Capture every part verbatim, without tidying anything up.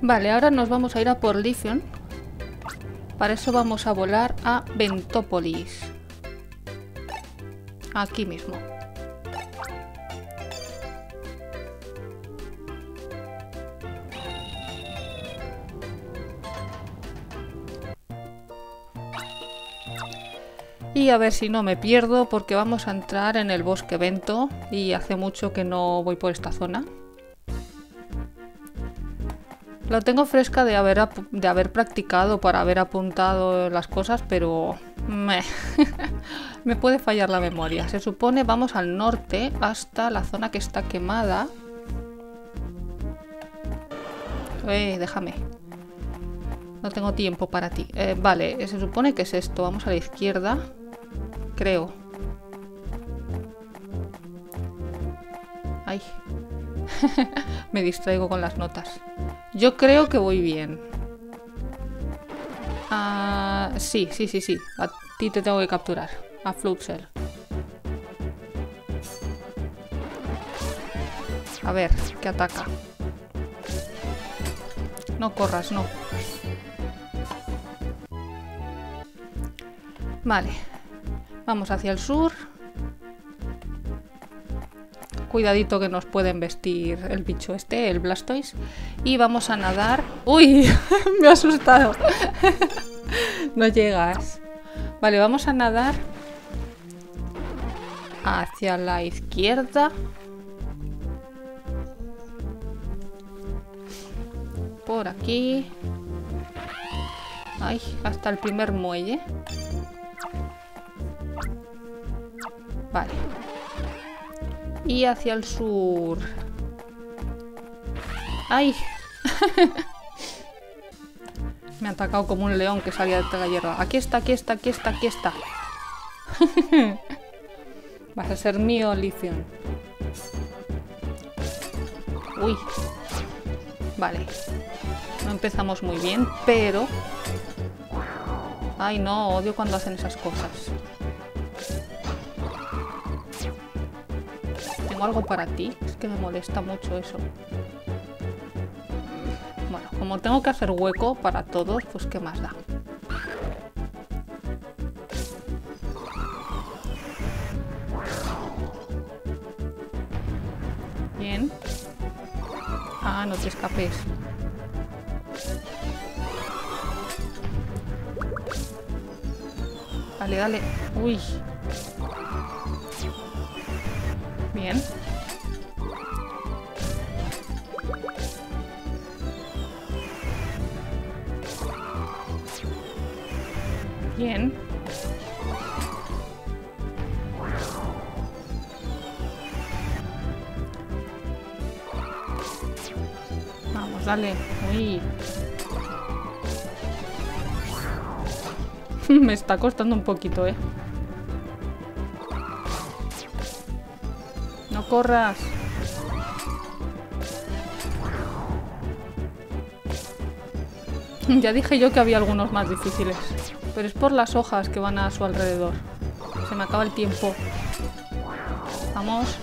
Vale, ahora nos vamos a ir a por Lithium. Para eso vamos a volar a Ventópolis. Aquí mismo. Y a ver si no me pierdo, porque vamos a entrar en el bosque Vento y hace mucho que no voy por esta zona. Lo tengo fresca de haber, de haber practicado para haber apuntado las cosas, pero me, me puede fallar la memoria. Se supone vamos al norte hasta la zona que está quemada. Eh, déjame. No tengo tiempo para ti. Eh, vale, se supone que es esto. Vamos a la izquierda. Creo. Ay. Me distraigo con las notas. Yo creo que voy bien. Uh, sí, sí, sí, sí. A ti te tengo que capturar. A Floatzel. A ver, ¿qué ataca? No corras, no. Vale. Vamos hacia el sur. Cuidadito que nos pueden vestir el bicho este, el Blastoise. Y vamos a nadar. ¡Uy! Me ha asustado. No llegas. Vale, vamos a nadar hacia la izquierda. Por aquí. Ay, hasta el primer muelle. Vale. Y hacia el sur. ¡Ay! Me ha atacado como un león que salía de la hierba. Aquí está, aquí está, aquí está, aquí está. Vas a ser mío, Lithium. Uy. Vale. No empezamos muy bien, pero... Ay, no, odio cuando hacen esas cosas. ¿Tengo algo para ti? Es que me molesta mucho eso. Bueno, como tengo que hacer hueco para todos, pues qué más da. Bien. Ah, no te escapes. Dale, dale. Uy. Bien. Bien. Vamos, dale. Uy. Me está costando un poquito, ¿eh? No corras. Ya dije yo que había algunos más difíciles. Pero es por las hojas que van a su alrededor. Se me acaba el tiempo. Vamos.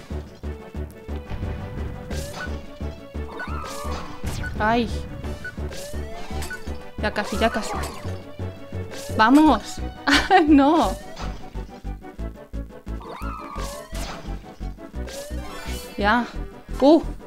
¡Ay! Ya casi, ya casi. ¡Vamos! ¡No! Ya. ¡Uh!